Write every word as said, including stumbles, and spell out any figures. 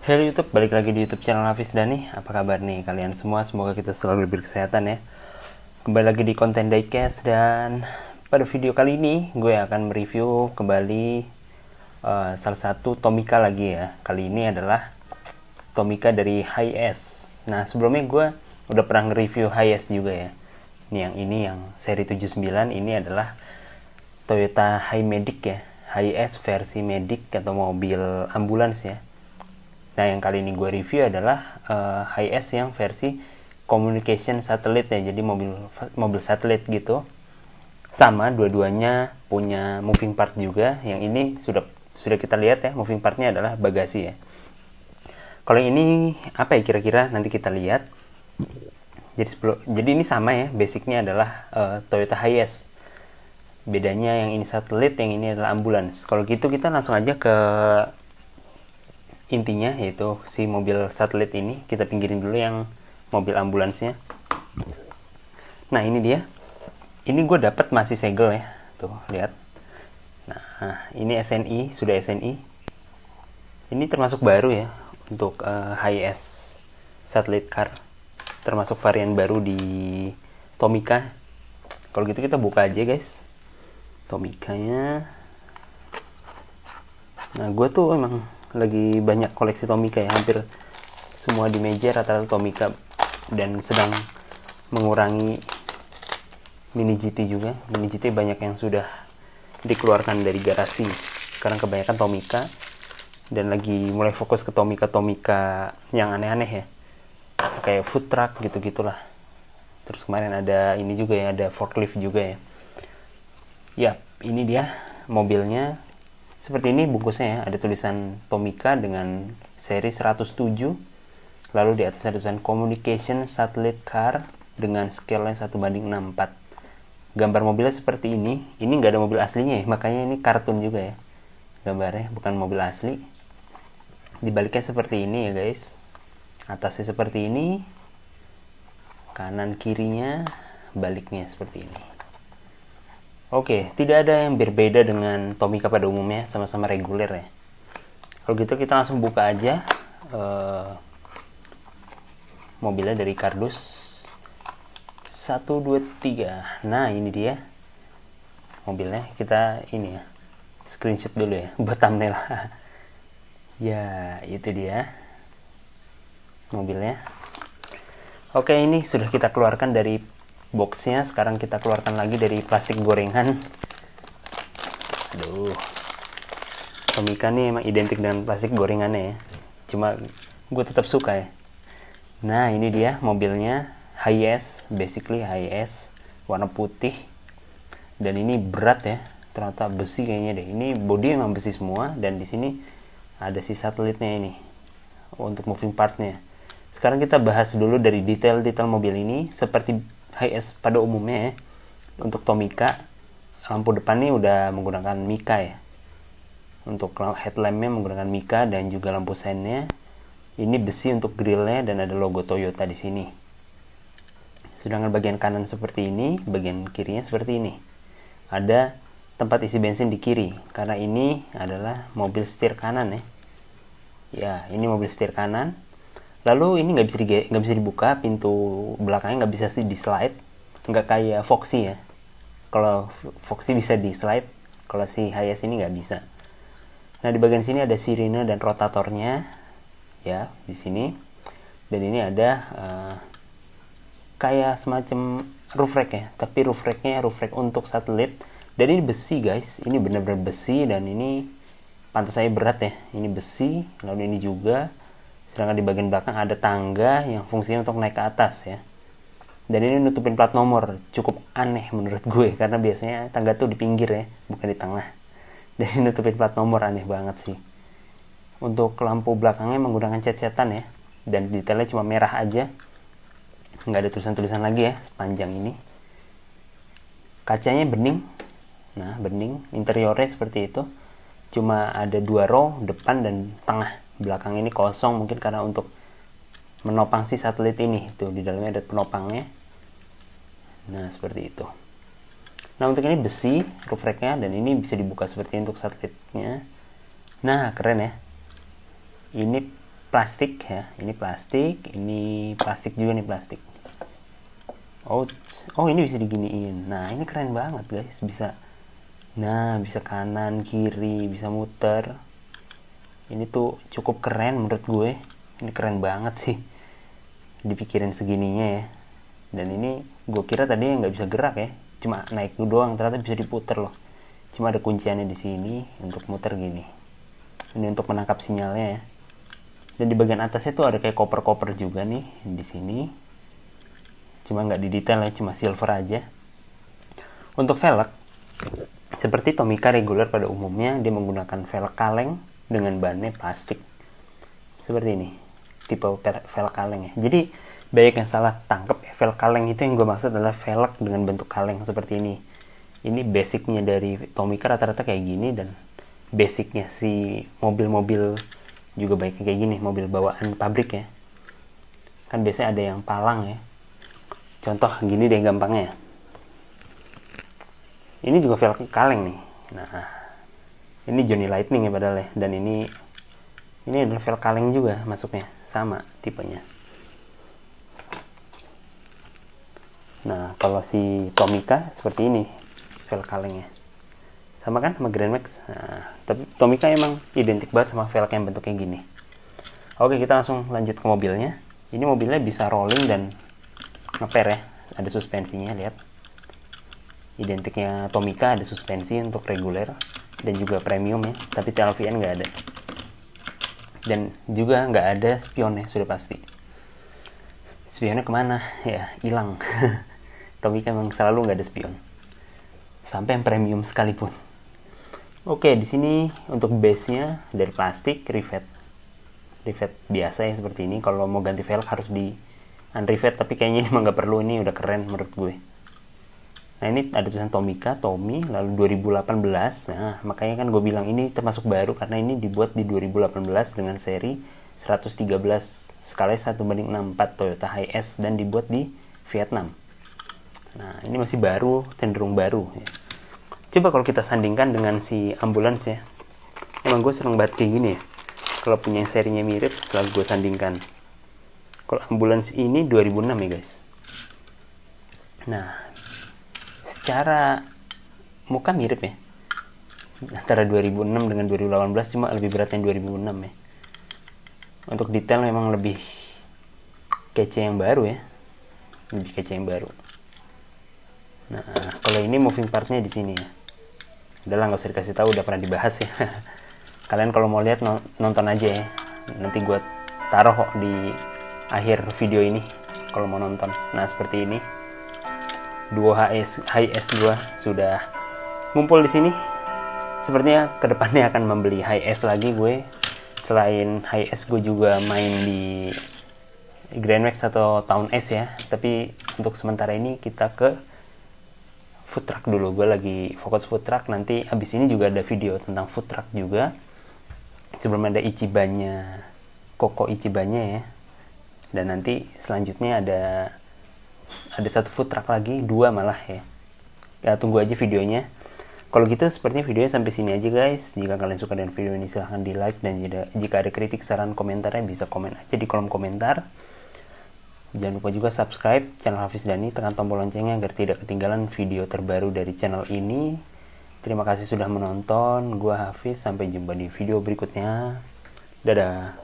Halo YouTube, balik lagi di YouTube channel Hafiz Dani. Apa kabar nih kalian semua? Semoga kita selalu berkesehatan ya. Kembali lagi di konten diecast, dan pada video kali ini gue akan mereview kembali uh, salah satu Tomica lagi ya. Kali ini adalah Tomica dari Hi-S. Nah, sebelumnya gue udah pernah nge-review Hi-S juga ya. Ini yang ini yang seri tujuh puluh sembilan, ini adalah Toyota Hi-Medic ya. Hi-S versi Medic atau mobil ambulans ya. Nah, yang kali ini gue review adalah uh, Hi-S yang versi communication satellite ya, jadi mobil mobil satelit gitu. Sama, dua-duanya punya moving part juga. Yang ini sudah sudah kita lihat ya, moving partnya adalah bagasi ya. Kalau ini apa ya kira-kira, nanti kita lihat. Jadi sebelum, jadi ini sama ya, basicnya adalah uh, Toyota Hi-S. Bedanya yang ini satelit, yang ini adalah ambulans. Kalau gitu kita langsung aja ke intinya, yaitu si mobil satelit ini. Kita pinggirin dulu yang mobil ambulansnya. Nah, ini dia. Ini gue dapat masih segel ya, tuh lihat. Nah, ini S N I, sudah S N I. Ini termasuk baru ya untuk uh, Hi-S satellite car, termasuk varian baru di Tomica. Kalau gitu kita buka aja guys Tomicanya. Nah, gue tuh emang lagi banyak koleksi Tomica ya, hampir semua di meja rata-rata Tomica, dan sedang mengurangi Mini G T juga. Mini G T banyak yang sudah dikeluarkan dari garasi, sekarang kebanyakan Tomica, dan lagi mulai fokus ke Tomica-Tomica yang aneh-aneh ya, kayak food truck gitu-gitulah. Terus kemarin ada ini juga ya, ada forklift juga ya. Ya, ini dia mobilnya. Seperti ini bungkusnya ya, ada tulisan Tomica dengan seri seratus tujuh, lalu di atas ada tulisan Communication Satellite Car dengan scale-nya satu banding enam puluh empat. Gambar mobilnya seperti ini. Ini nggak ada mobil aslinya ya, makanya ini kartun juga ya gambarnya, bukan mobil asli. Dibaliknya seperti ini ya guys, atasnya seperti ini, kanan kirinya baliknya seperti ini. Oke, tidak ada yang berbeda dengan Tomica pada umumnya, sama-sama reguler ya. Kalau gitu kita langsung buka aja uh, mobilnya dari kardus. Satu, dua, tiga. Nah, ini dia mobilnya. Kita ini ya, screenshot dulu ya buat thumbnail. Ya, itu dia mobilnya. Oke, ini sudah kita keluarkan dari boxnya. Sekarang kita keluarkan lagi dari plastik gorengan. Aduh, Tomica nih emang identik dengan plastik gorengannya ya, cuma gue tetap suka ya. Nah, ini dia mobilnya Hi-S, basically Hi-S, warna putih, dan ini berat ya, ternyata besi kayaknya deh. Ini bodi emang besi semua, dan di sini ada si satelitnya ini untuk moving partnya. Sekarang kita bahas dulu dari detail-detail mobil ini. Seperti Hi-S pada umumnya ya, untuk Tomica lampu depan ini udah menggunakan Mica ya. Untuk headlampnya menggunakan Mica, dan juga lampu sennya ini besi untuk grillnya, dan ada logo Toyota di sini. Sedangkan bagian kanan seperti ini, bagian kirinya seperti ini. Ada tempat isi bensin di kiri, karena ini adalah mobil setir kanan ya. Ya, ini mobil setir kanan. Lalu ini nggak bisa di, nggak bisa dibuka, pintu belakangnya nggak bisa sih di slide, nggak kayak Foxy ya. Kalau Foxy bisa di slide, kalau si Hi-S ini nggak bisa. Nah, di bagian sini ada sirine dan rotatornya ya di sini, dan ini ada uh, kayak semacam roof rack ya, tapi roof racknya roof rack untuk satelit, dan ini besi guys, ini benar-benar besi, dan ini pantas saya berat ya, ini besi. Lalu ini juga. Sedangkan di bagian belakang ada tangga yang fungsinya untuk naik ke atas ya. Dan ini nutupin plat nomor. Cukup aneh menurut gue, karena biasanya tangga tuh di pinggir ya, bukan di tengah. Dan ini nutupin plat nomor, aneh banget sih. Untuk lampu belakangnya menggunakan cat-catan ya, dan detailnya cuma merah aja, nggak ada tulisan-tulisan lagi ya sepanjang ini. Kacanya bening. Nah, bening. Interiornya seperti itu. Cuma ada dua row, depan dan tengah. Belakang ini kosong, mungkin karena untuk menopang si satelit ini. Tuh, di dalamnya ada penopangnya. Nah, seperti itu. Nah, untuk ini besi roof racknya, dan ini bisa dibuka seperti ini untuk satelitnya. Nah, keren ya. Ini plastik ya, ini plastik, ini plastik juga nih, plastik. Oh, oh ini bisa diginiin. Nah ini keren banget guys, bisa, nah bisa kanan kiri, bisa muter. Ini tuh cukup keren menurut gue. Ini keren banget sih, dipikirin segininya ya. Dan ini gue kira tadi nggak bisa gerak ya, cuma naik doang, ternyata bisa diputer loh. Cuma ada kunciannya di sini untuk muter gini. Ini untuk menangkap sinyalnya ya. Dan di bagian atasnya tuh ada kayak koper-koper juga nih di sini. Cuma nggak di detail ya, cuma silver aja. Untuk velg, seperti Tomica reguler pada umumnya, dia menggunakan velg kaleng dengan bahannya plastik. Seperti ini, tipe velg kaleng ya. Jadi banyak yang salah tangkep ya, velg kaleng itu yang gue maksud adalah velg dengan bentuk kaleng seperti ini. Ini basicnya dari Tomica rata-rata kayak gini, dan basicnya si mobil-mobil juga baiknya kayak gini, mobil bawaan pabrik ya. Kan biasanya ada yang palang ya. Contoh gini deh gampangnya. Ini juga velg kaleng nih. Nah, ini Johnny Lightning ya padahal ya. Dan ini ini adalah velg kaleng juga masuknya, sama tipenya. Nah, kalau si Tomica seperti ini velg kalengnya. Sama kan sama Grand Max. Nah, tapi Tomica emang identik banget sama velg yang bentuknya gini. Oke, kita langsung lanjut ke mobilnya. Ini mobilnya bisa rolling dan ngeper ya, ada suspensinya, lihat. Identiknya Tomica, ada suspensi untuk reguler dan juga premium ya, tapi T L V N nggak ada. Dan juga nggak ada spionnya, sudah pasti. Spionnya kemana? Ya, hilang. Tomica memang selalu nggak ada spion, sampai yang premium sekalipun. Oke, di sini untuk base-nya dari plastik, rivet. Rivet biasa ya seperti ini. Kalau mau ganti velg harus di unrivet, tapi kayaknya ini mah nggak perlu, ini udah keren menurut gue. Nah ini ada tulisan Tomica, Tommy, lalu dua ribu delapan belas. Nah makanya kan gue bilang ini termasuk baru karena ini dibuat di dua ribu delapan belas dengan seri seratus tiga belas skala satu banding enam puluh empat Toyota Hiace dan dibuat di Vietnam. Nah ini masih baru, cenderung baru ya. Coba kalau kita sandingkan dengan si ambulans ya, emang gue seneng banget kayak gini ya, kalau punya yang serinya mirip selalu gue sandingkan. Kalau ambulans ini dua ribu enam ya guys. Nah, secara muka mirip ya, antara dua ribu enam dengan dua ribu delapan belas, cuma lebih berat yang dua ribu enam ya. Untuk detail memang lebih kece yang baru ya, lebih kece yang baru. Nah, kalau ini moving partnya di sini ya. Udahlah nggak usah dikasih tahu, udah pernah dibahas ya. Kalian kalau mau lihat nonton aja ya. Nanti gue taruh kok di akhir video ini kalau mau nonton. Nah seperti ini duo Hiace gua sudah ngumpul di sini. Sepertinya kedepannya akan membeli Hiace lagi gue. Selain Hiace gue juga main di Grand Max atau Town S ya. Tapi untuk sementara ini kita ke food truck dulu. Gue lagi fokus food truck. Nanti abis ini juga ada video tentang food truck juga. Sebelum ada Ichibannya, Koko Ichibannya ya. Dan nanti selanjutnya ada ada satu food truck lagi, dua malah ya. Ya tunggu aja videonya. Kalau gitu sepertinya videonya sampai sini aja guys. Jika kalian suka dengan video ini silahkan di like, dan jika ada kritik, saran, komentarnya bisa komen aja di kolom komentar. Jangan lupa juga subscribe channel Hafiz Dhani, tekan tombol loncengnya agar tidak ketinggalan video terbaru dari channel ini. Terima kasih sudah menonton. Gua Hafiz, sampai jumpa di video berikutnya. Dadah.